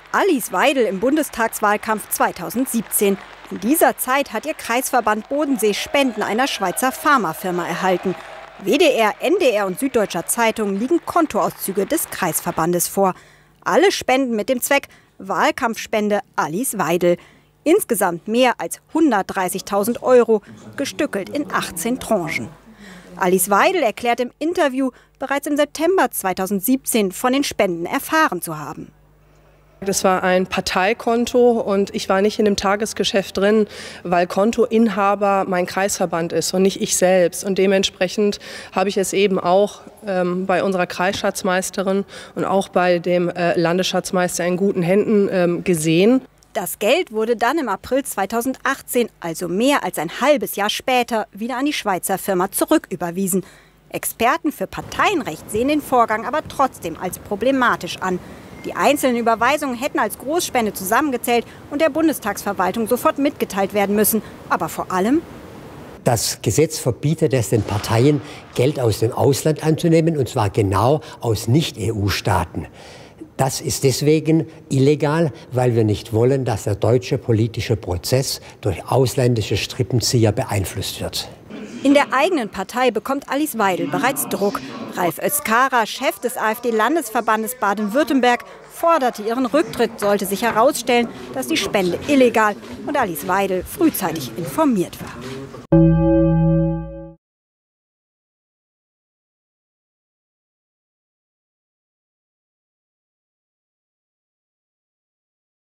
Alice Weidel im Bundestagswahlkampf 2017. In dieser Zeit hat ihr Kreisverband Bodensee Spenden einer Schweizer Pharmafirma erhalten. WDR, NDR und Süddeutscher Zeitung liegen Kontoauszüge des Kreisverbandes vor. Alle Spenden mit dem Zweck Wahlkampfspende Alice Weidel. Insgesamt mehr als 130.000 €, gestückelt in 18 Tranchen. Alice Weidel erklärt im Interview, bereits im September 2017 von den Spenden erfahren zu haben. Das war ein Parteikonto und ich war nicht in dem Tagesgeschäft drin, weil Kontoinhaber mein Kreisverband ist und nicht ich selbst. Und dementsprechend habe ich es eben auch bei unserer Kreisschatzmeisterin und auch bei dem Landesschatzmeister in guten Händen gesehen. Das Geld wurde dann im April 2018, also mehr als ein halbes Jahr später, wieder an die Schweizer Firma zurücküberwiesen. Experten für Parteienrecht sehen den Vorgang aber trotzdem als problematisch an. Die einzelnen Überweisungen hätten als Großspende zusammengezählt und der Bundestagsverwaltung sofort mitgeteilt werden müssen. Aber vor allem: Das Gesetz verbietet es den Parteien, Geld aus dem Ausland anzunehmen, und zwar genau aus Nicht-EU-Staaten. Das ist deswegen illegal, weil wir nicht wollen, dass der deutsche politische Prozess durch ausländische Strippenzieher beeinflusst wird. In der eigenen Partei bekommt Alice Weidel bereits Druck. Ralf Özkara, Chef des AfD-Landesverbandes Baden-Württemberg, forderte ihren Rücktritt, sollte sich herausstellen, dass die Spende illegal und Alice Weidel frühzeitig informiert war.